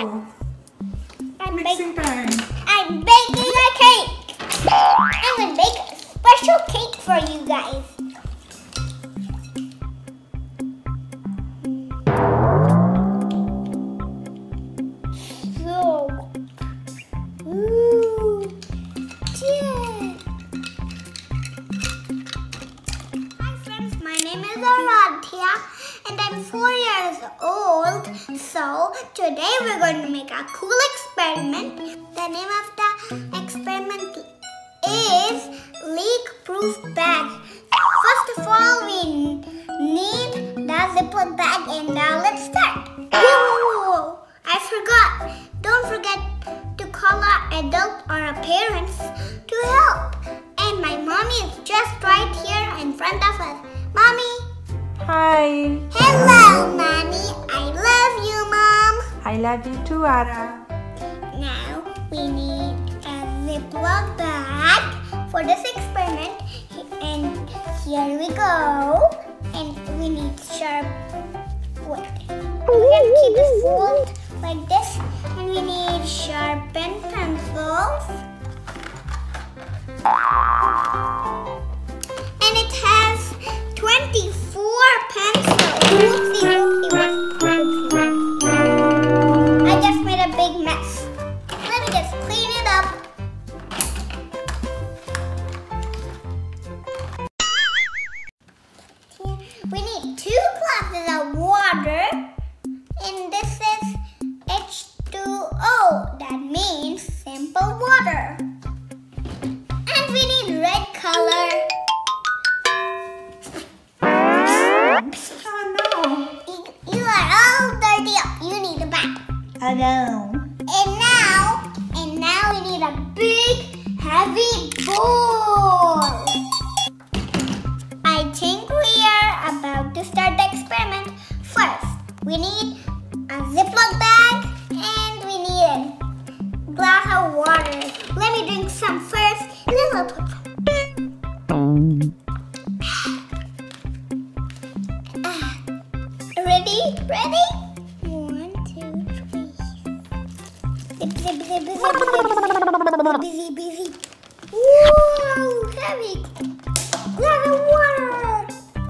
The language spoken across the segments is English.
go. Mixing time. I'm baking a cake. I'm going to bake a special cake for you guys. So, yeah. Hi friends, my name is Aara and I'm 4 years old. So today we're going to make a cool experiment. The name of the experiment is leak-proof bag. First of all, we need the Ziploc bag, and now let's start. Whoa! I forgot. Don't forget to call our adult or our parents to help. And my mommy is just right here in front of us. Mommy. Hi. Hello, Mommy. I love you, Mom. I love you too, Aara. Now we need a Ziploc bag for this experiment. And here we go. And we need sharp wood. We're going to keep it fold like this. And we need sharpened pencils. And it has 24 pencils. Whoopsie. I just made a big mess. Let me just clean it up. We need 2 glasses of water. And this is H2O. That means simple water. And we need red color. Oh no. You are all dirty up. You need a bath. Oh no. And now we need a big, heavy bowl. I think we are about to start the experiment. First, we need a Ziploc bag and we need a glass of water. Let me drink some first. And then we'll put some. Ready? 1, 2, 3. Zip, zip, zip, zip, zip. Busy. Whoa, heavy. Glass of water.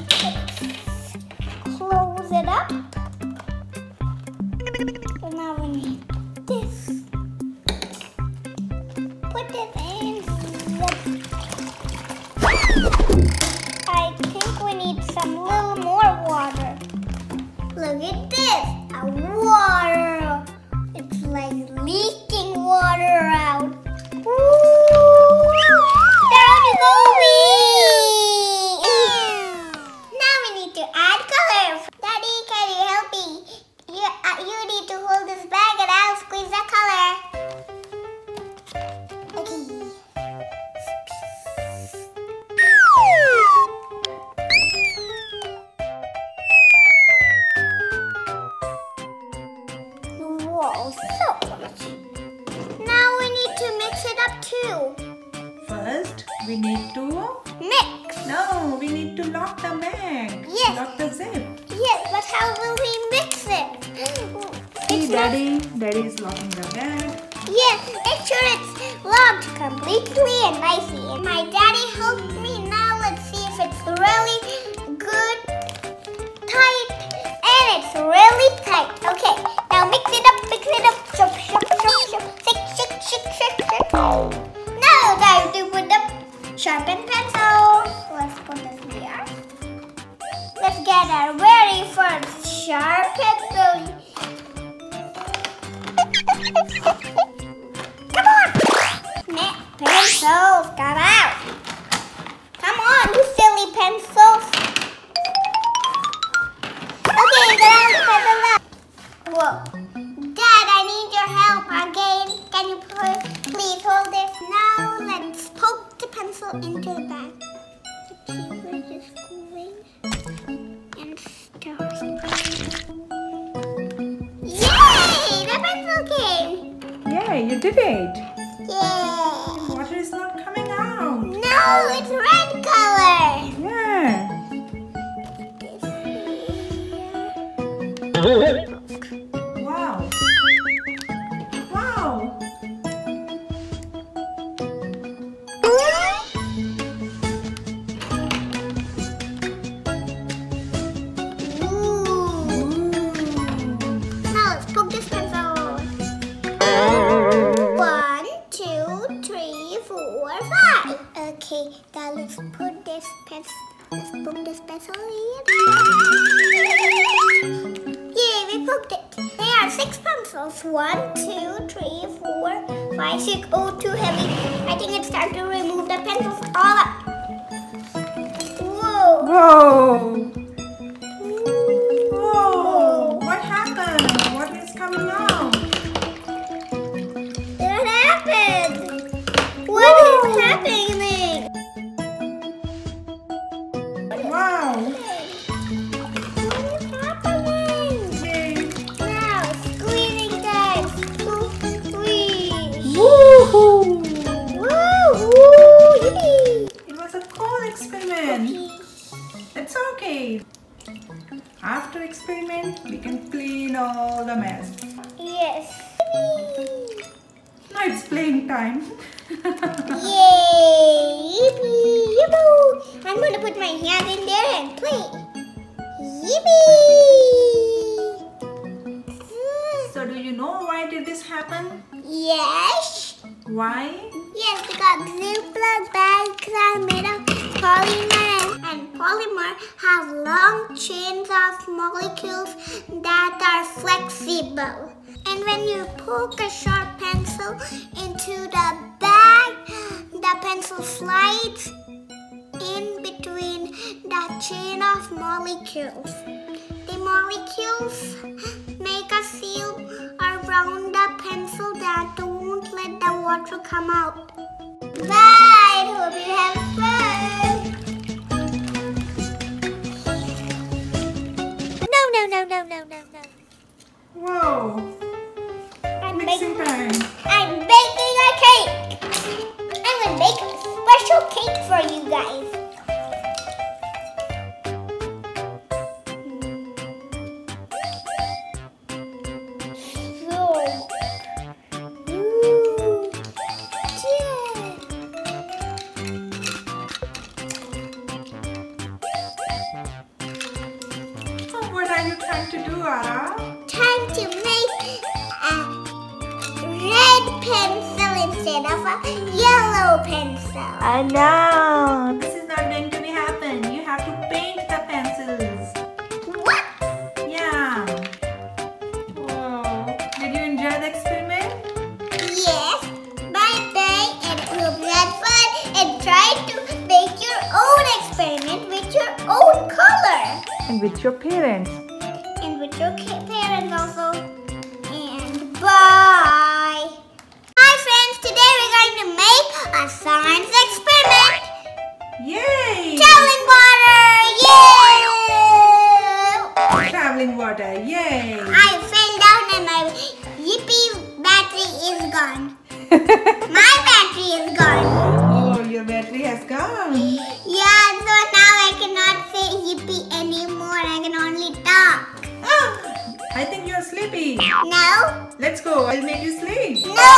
Close it up. So now we need this. Put it in. I think we need some little more water. Look at this, a water. It's like leaking water out. Ooh, that is Now we need to add color. Daddy, can you help me? You need to hold this bag and I'll squeeze the color. Okay. Whoa, so much. Now we need to mix it up too. First, we need to... Mix. No, we need to lock the bag. Yes. Lock the zip. Yes, but how will we mix it? See, Daddy is locking the bag. Yes, make sure it's locked completely and nicely. And my daddy helped me. Now let's see if it's really good, tight, and it's really tight. Okay, now mix it up. Shake. Now time to put the sharpened pencils. Let's put this here. Let's get our very first sharp pencil. Come on! Pencils, come out! Come on, you silly pencils! Okay, get out the pencil up. Whoa. Dad, I need your help again. Can you please hold this? Now let's poke the pencil into the bag. Okay, we're just going and start. Yay! The pencil came! Yay, you did it! Yay! Water is not coming out. No, it's red color! Yeah. This here. Wow. pencil. Yay, we poked it. There are 6 pencils. 1, 2, 3, 4, 5, 6. Oh, too heavy. I think it's time to remove the pencils all up. Whoa. Whoa! Whoa! What happened? What is coming out? What happened? What is happening? Wow! What is happening? Yay! Now, squeezing time. Squeeze. Woohoo! Woo! Woo! Yippee! It was a cool experiment. It's okay. After experiment, we can clean all the mess. Yes. Now it's playing time. Yay! Yippee! Yippoo! I'm going to put my hand in there and play. Yippee! So do you know why did this happen? Yes. Why? Yes, because Ziploc bags are made of polymer, and polymer have long chains of molecules that are flexible. And when you poke a sharp pencil into the bag, the pencil slides in between the chain of molecules. The molecules make a seal around the pencil that won't let the water come out. Bye! Hope you have fun! No. Whoa! I'm Mixing time. baking a cake! I'm gonna bake a special cake for you guys. What are you trying to do, Aara? Time to make a red pencil instead of a yellow pencil. I know. This is not going to be happen. You have to paint the pencils. What? Yeah. Whoa. Did you enjoy the experiment? Yes. Bye and hope you had fun and try to make your own experiment with your own color. And with your parents. And with your parents also. And bye. Hi friends, today we're going to make a science experiment. Yay! Traveling water, yay! Traveling water, yay! I fell down and my yippee battery is gone. My battery is gone. Oh, your battery has gone. Yeah, so now I cannot say yippee anymore. I can only talk. Oh, I think you're sleepy. No. Let's go. I'll make you sleep. No.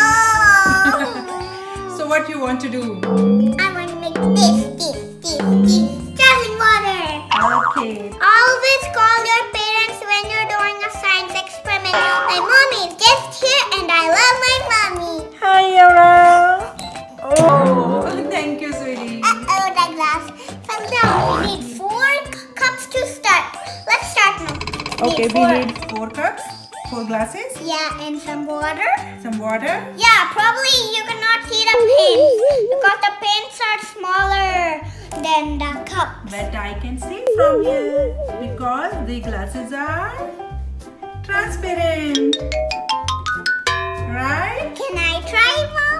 So what you want to do? I want to make this. Traveling water. Okay. Always call your parents when you're doing a science experiment. My mommy is just here and I love my mommy. Hi, Aara. Oh, thank you, sweetie. Uh-oh, the glass fell down. We need 4 cups to start. Let's start now. Okay, we four. need 4 cups, 4 glasses, Yeah, and some water. some water. Yeah, probably you cannot see the paints because the paints are smaller than the cup. But I can see from here because the glasses are transparent. Right? Can I try, Mom?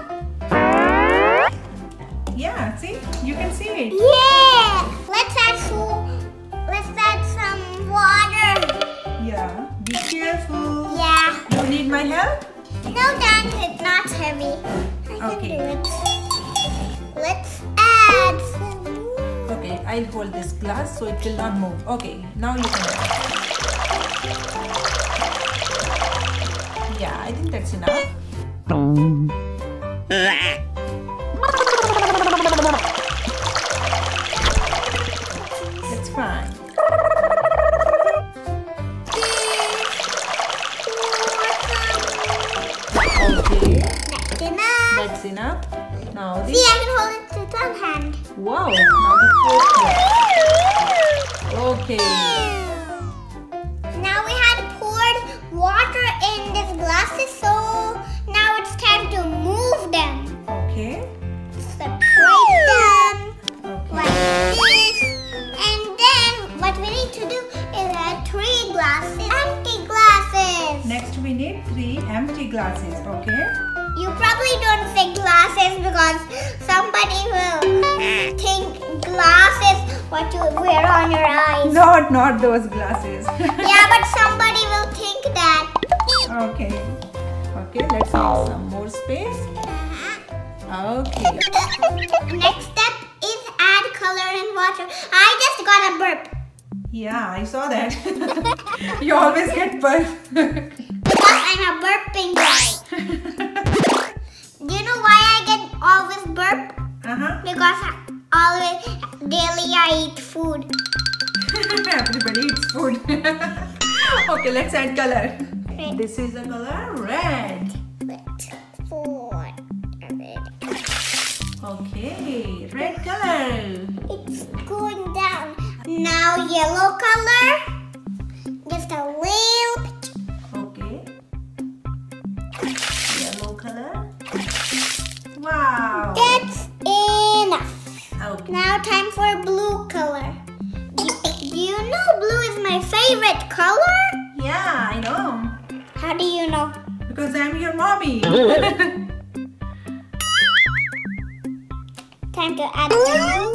Yeah, see? You can see it. Yeah. Let's add some water. Yeah. Be careful. Yeah. You need my help? No, thanks. It's not heavy. I Okay. can do it. Let's add some more. Okay, I'll hold this glass so it will not move. Okay, now you can. Yeah, I think that's enough. That's fine. Okay, That's enough. that's enough. Now See, this. I can hold it with one hand. Wow, now the fourth one. Okay. Now we had poured water in these glasses, so now it's time to move them. Okay. Separate them Okay. like this. And then what we need to do is add 3 glasses, empty glasses. Next we need 3 empty glasses. Okay. You probably don't say glasses because somebody will think glasses what you wear on your eyes. Not those glasses. Yeah, but somebody will think that. Okay. Okay, let's make some more space. Okay. Next step is add color and water. I just got a burp. Yeah, I saw that. You always get burp. Because I'm a burping guy. Do you know why I get always burp? Because daily I eat food. Everybody eats food. Okay, let's add color. Red. This is the color red. Okay, red color. It's going down. Now yellow color. Just a little bit. Okay. Yellow color. Wow. That's enough. Okay. Now time for blue color. Do you know blue is my favorite color? Yeah, I know. How do you know? Because I'm your mommy. Time to add blue.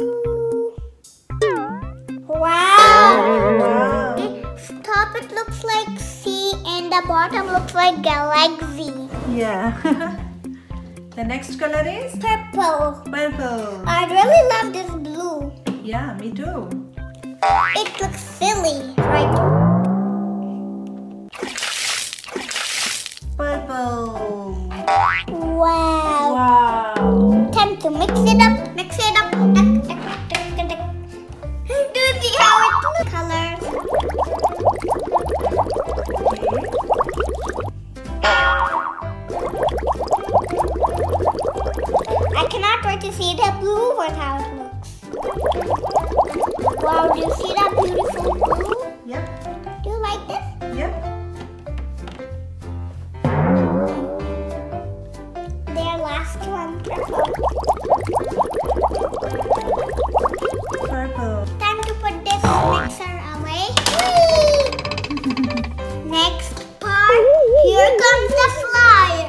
Wow. Wow. The top it looks like C and the bottom looks like galaxy. Yeah. The next color is Purple. purple. I really love this blue. Yeah, me too. It looks silly, right? Purple. Wow. Wow. Time to mix it up. Mix it up. Do you see how it looks? Colors. I cannot wait to see the blue with how it looks. Wow, do you see that beautiful blue? Yep. Do you like this? Yep. Their last one, purple. Purple. Time to put this mixer away. Next part, here comes the flyer.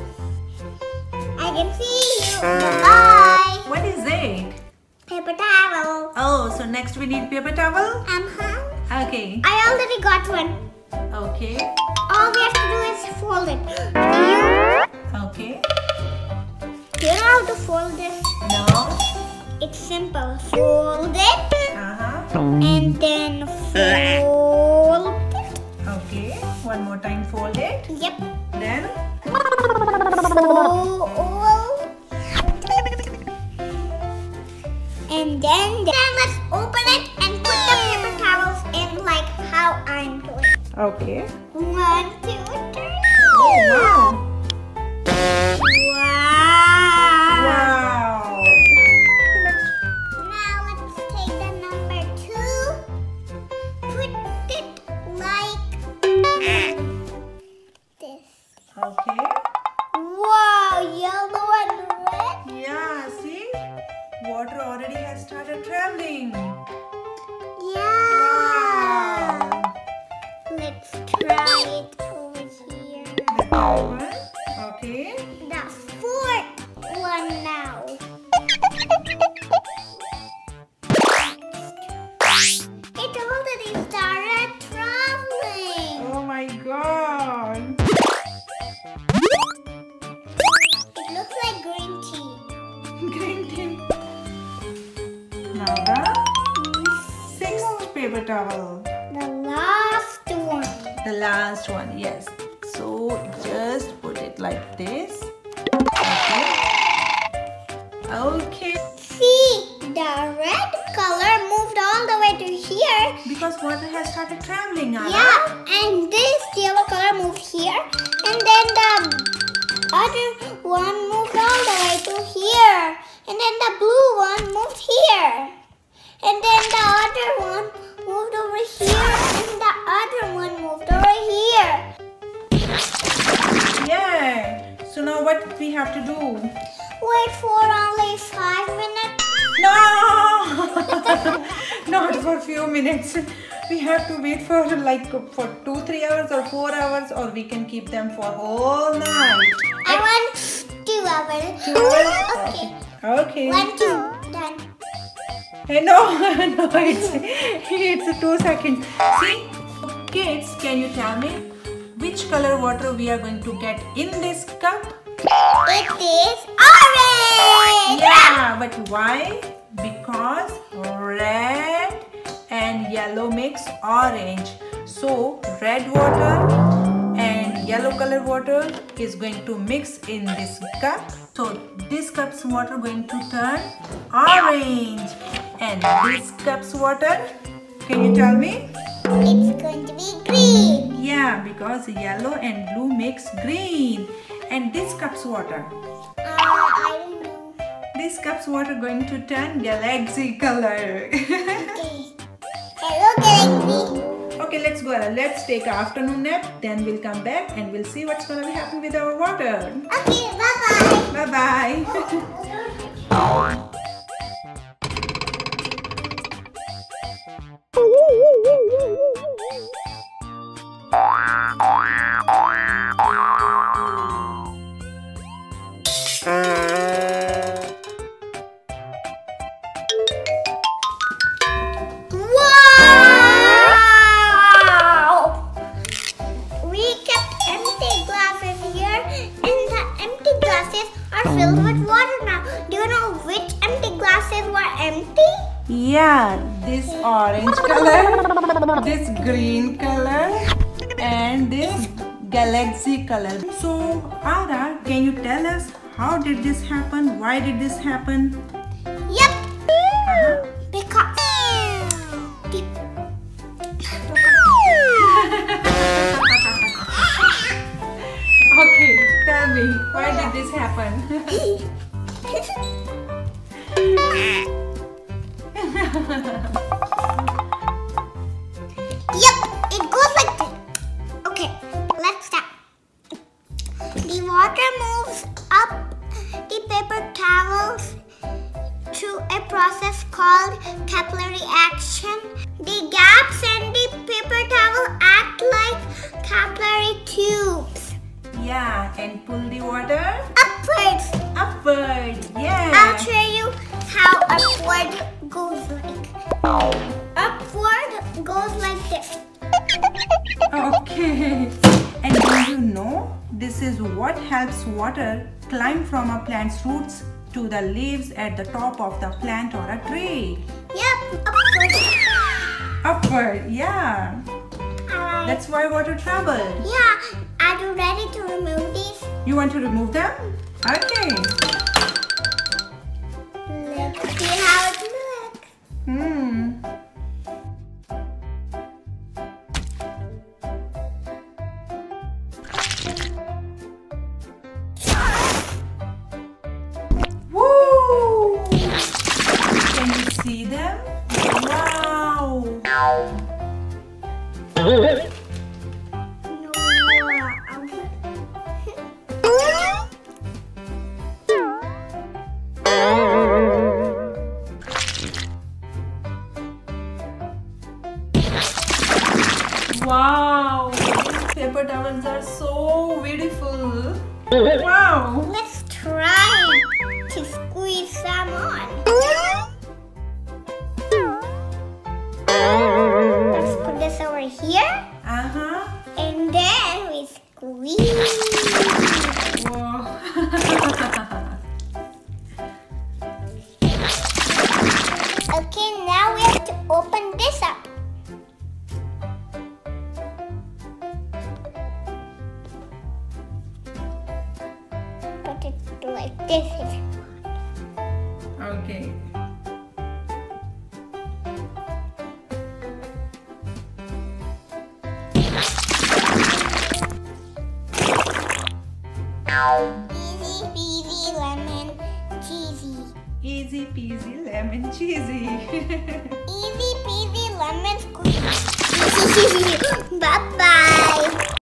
I can see you. Bye. What is it? Paper towel. Oh, so next we need paper towel? Okay. I already got one. Okay. All we have to do is fold it. Okay. Do you know how to fold this? No. It's simple. Fold it Uh-huh. and then fold it. Okay. One more time, fold it. Yep. Then Fold. And then let's open it and put the paper towels in like how I'm doing. okay. 1, 2, 3. Oh wow. Wow. Wow. Now let's take the number 2. Put it like this. Okay. Wow, yellow and red. Yeah, see? Water already has started traveling. Yeah. Wow. Let's try it over here. The third one. Okay. The 4th one now. It already started traveling. Oh my god. It looks like green tea. Green tea. Now the 6th paper towel. The last one. The last one, yes. So just put it like this. Okay. Okay. See, the red color moved all the way to here. Because water has started traveling, Aara. Yeah, and this yellow color moved here. And then the other one moved all the way to here. And then the blue one moved here. And then the other one moved over here, and the other one moved over here. Yeah. So now what we have to do? Wait for only 5 minutes. No! Not for few minutes. We have to wait for like for 2-3 hours or 4 hours, or we can keep them for whole night. I want 2 hours. 2 hours? Okay. Okay. 1, 2, done. Hey, no, no, it's 2 seconds. See, kids, can you tell me which color water we are going to get in this cup? It is orange! Yeah, but why? Because red and yellow makes orange. So red water and yellow color water is going to mix in this cup. So this cup's water going to turn orange, and this cup's water, can you tell me? It's going to be green. Yeah, because yellow and blue makes green. And this cup's water, I don't know. this cup's water going to turn galaxy color. Okay. Hello, Galaxy. Okay, let's go. Let's take an afternoon nap. Then we'll come back and we'll see what's gonna be happening with our water. Okay, bye-bye. Bye-bye. Wow! We kept empty glasses here, and the empty glasses are filled with water now. Do you know which empty glasses were empty? Yeah, this orange color, this green color, and this galaxy color. So, Aara, can you tell us how did this happen? Why did this happen? Yep. Because Okay, tell me, why did this happen? Yep, it goes like this. Okay, let's start. The water moves up the paper towels through a process called capillary action. The gaps in the paper towel act like capillary tubes. Yeah, and pull the water Upwards. upward. I'll Yeah. show you how upward goes like. Upward goes like this. Okay. And do you know, this is what helps water climb from a plant's roots to the leaves at the top of the plant or a tree. Yep, upward. Upward, yeah. Alright. That's why water travels. Yeah, are you ready to remove these? You want to remove them? Okay. Let's see how it looks. Woo! Can you see them? Wow! No. Wow! These paper towels are so beautiful. Wow! Let's try to squeeze some on. Let's put this over here, Uh-huh. and then we squeeze. Wow. Okay, now we have to open this up. Put it like this. Okay. Easy peasy lemon cheesy. Easy Easy peasy lemon cheesy. Easy peasy lemon squeezy. Bye bye.